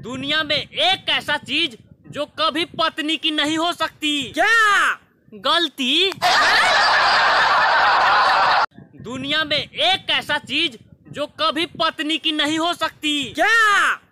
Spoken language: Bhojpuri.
दुनिया में एक ऐसा चीज जो कभी पत्नी की नहीं हो सकती। क्या? गलती। दुनिया में एक ऐसा चीज जो कभी पत्नी की नहीं हो सकती। क्या?